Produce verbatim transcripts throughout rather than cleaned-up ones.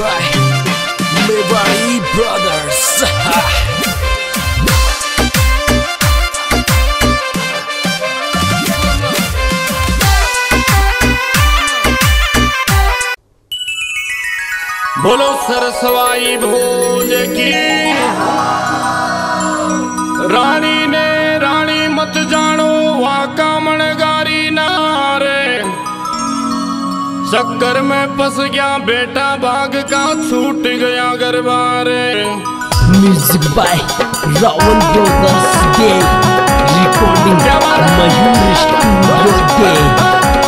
by Mewari Brothers. बोलो सरसवाई भोज की रानी ने रानी मत जानो वाका मनगारी नारे चक्कर में फंस गया बेटा भाग का छूट गया Garbare. Music by Rawan Brothers Day, recording Mayur Studio Day.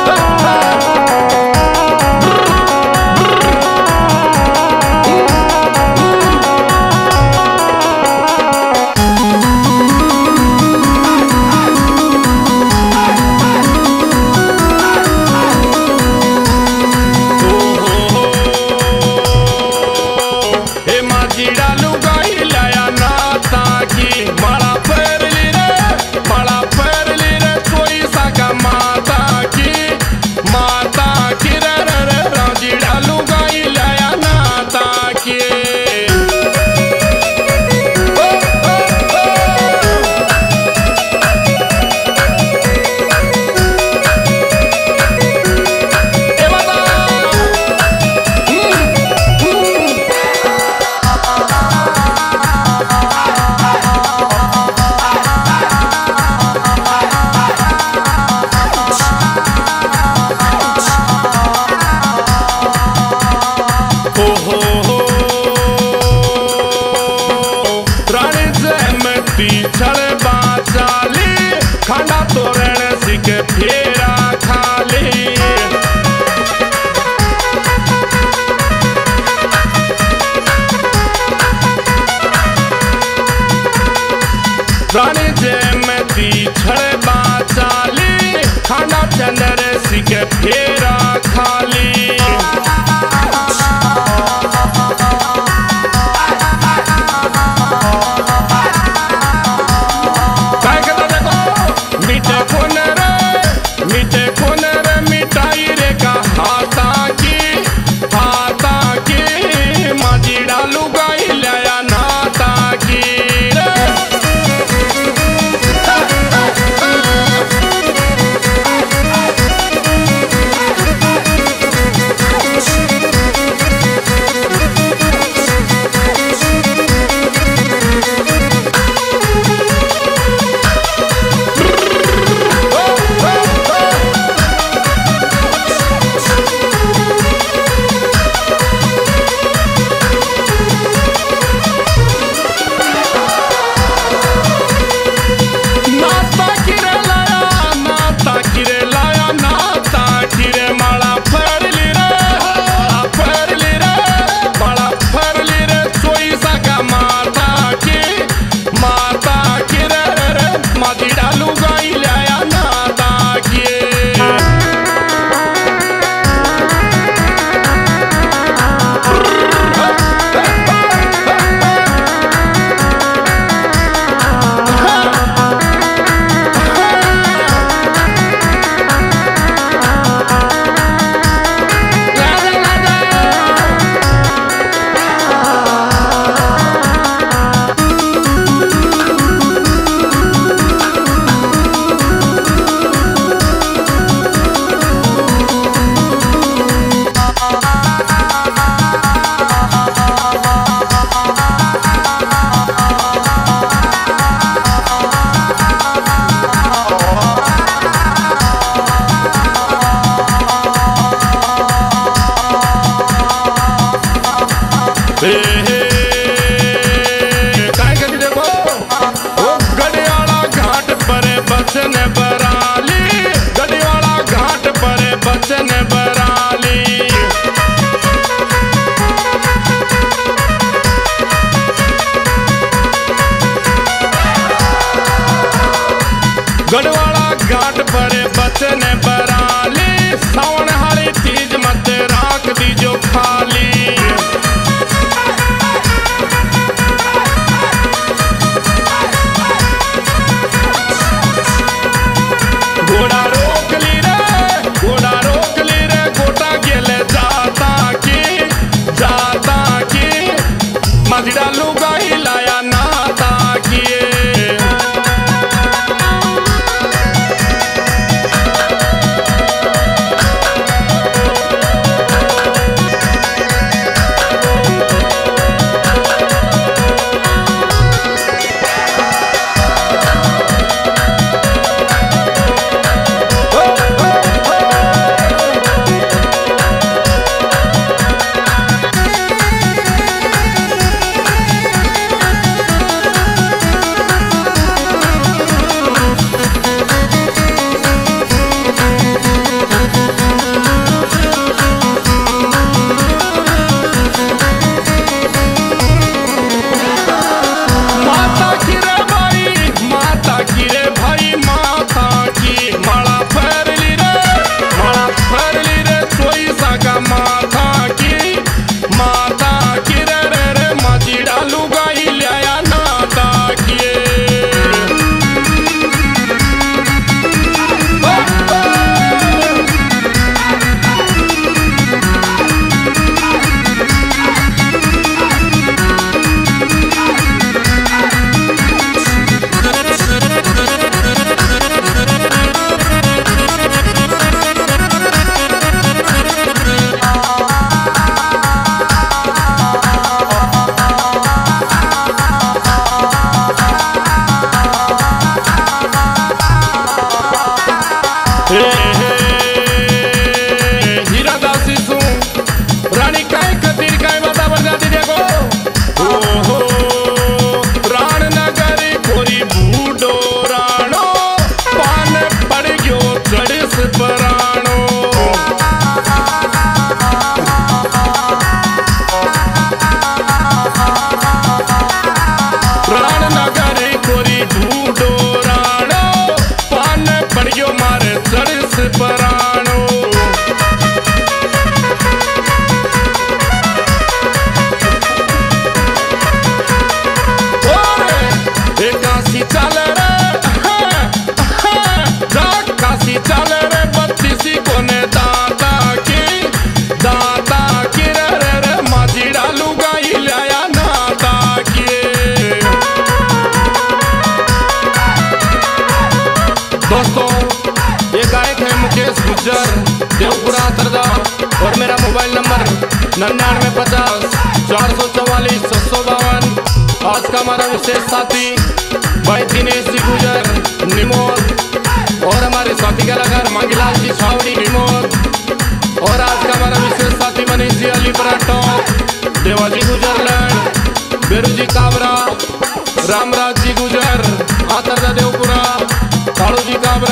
खाना तोरण सिक फेरा खाली रानी जयमती छड़ बाचाली खाना चंदर सिक फेरा खाली। माजिड़ा लुगाई लाया नाता किए। दोस्तों ये गायक है मुकेश गुज्जर देवपुरा तरदा और मेरा मोबाइल नंबर निन्यानवे पचास चार सौ चौवालीस छः सौ बावन। आज का हमारा विशेष साथी भाई दिनेश जी गुजर निमोर और हमारे साथी कलाकार मंगीलाल जी छावड़ी निमोर और आज का हमारा विशेष साथी मनीष जी अलीपुरा टॉप देवाजी गुजर लैंड बेरू जी काबरा रामराज जी गुजर आतरदा देवपुरा कालू जी काबरा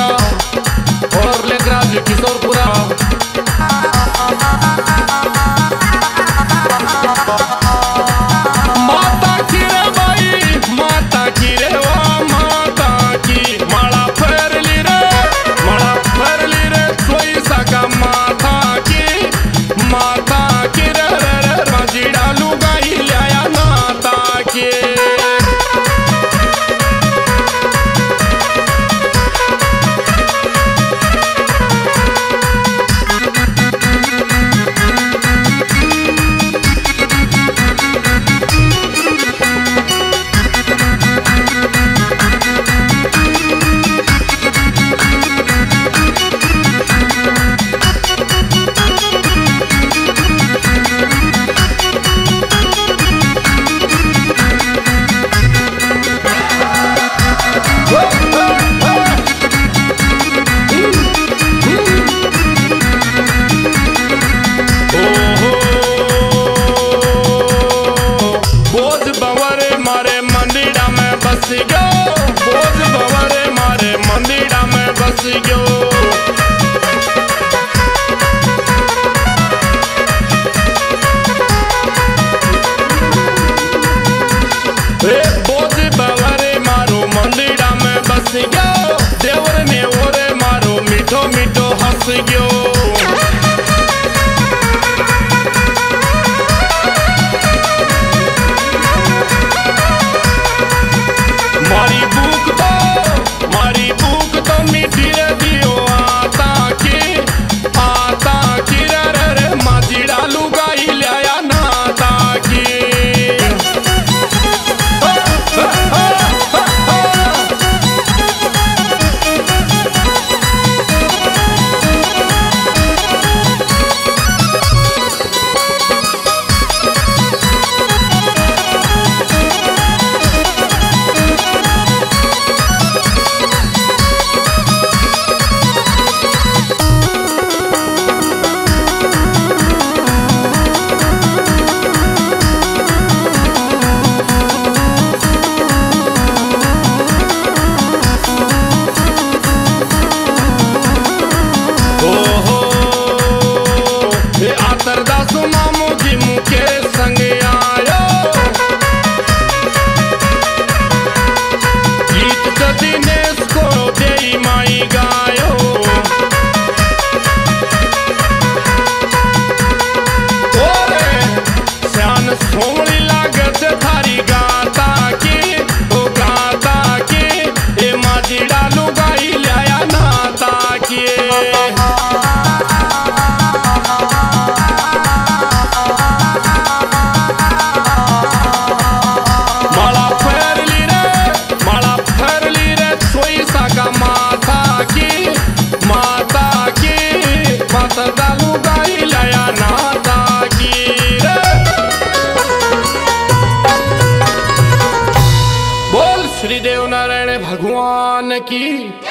और लेखराज किशोरपुरा। माता की रे भाई माता की रे वा माता की माला फेरली रे माला फेरली रे सोई सका माता की माता की रे रे रे माजिड़ा लुगाई लाया नाता की। देवर ने ओरे मारो मीठो मीठो हंस गयो। मारी भूख तो मारी भूख तो मीठी रे दियो आता की आता की रे रे माजिड़ा लुगाई लाया नाता की। मन सोमड़ी लागत थारी गाता की ओ गाता की ए माझी डालू गाई लाया नाता की माला फेरली रे माला फेरली रे सोई साका माता की माता की माता डालू गाई लाया नाता की रे बोल श्री देव नारायण भगवान की।